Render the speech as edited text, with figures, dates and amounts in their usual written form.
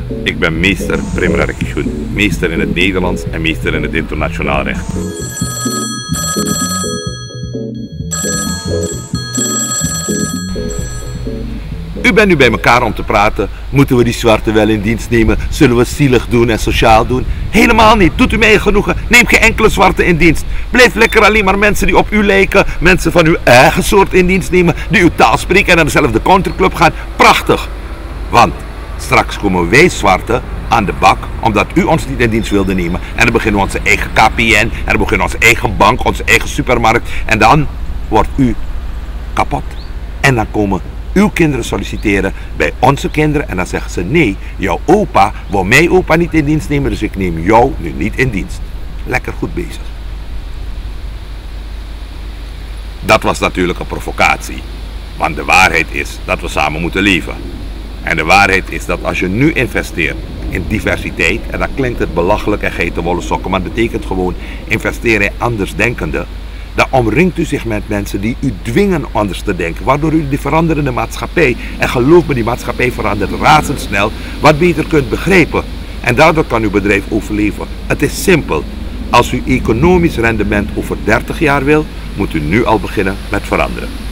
Ik ben meester Prem Radikshun, meester in het Nederlands en meester in het internationaal recht. U bent nu bij elkaar om te praten. Moeten we die zwarte wel in dienst nemen? Zullen we zielig doen en sociaal doen? Helemaal niet. Doet u mij genoegen. Neem geen enkele zwarte in dienst. Blijf lekker alleen maar mensen die op u lijken, mensen van uw eigen soort in dienst nemen, die uw taal spreken en naar dezelfde countryclub gaan. Prachtig. Want straks komen wij zwarte aan de bak omdat u ons niet in dienst wilde nemen. En dan beginnen we onze eigen KPN en dan beginnen we onze eigen bank, onze eigen supermarkt. En dan wordt u kapot. En dan komen uw kinderen solliciteren bij onze kinderen en dan zeggen ze nee, jouw opa wil mij opa niet in dienst nemen, dus ik neem jou nu niet in dienst. Lekker goed bezig. Dat was natuurlijk een provocatie, want de waarheid is dat we samen moeten leven. En de waarheid is dat als je nu investeert in diversiteit, en dat klinkt het belachelijk en geitenwolle sokken, maar dat betekent gewoon investeren in andersdenkenden. Dan omringt u zich met mensen die u dwingen anders te denken, waardoor u die veranderende maatschappij, en geloof me, die maatschappij verandert razendsnel, wat beter kunt begrijpen. En daardoor kan uw bedrijf overleven. Het is simpel. Als u economisch rendement over 30 jaar wil, moet u nu al beginnen met veranderen.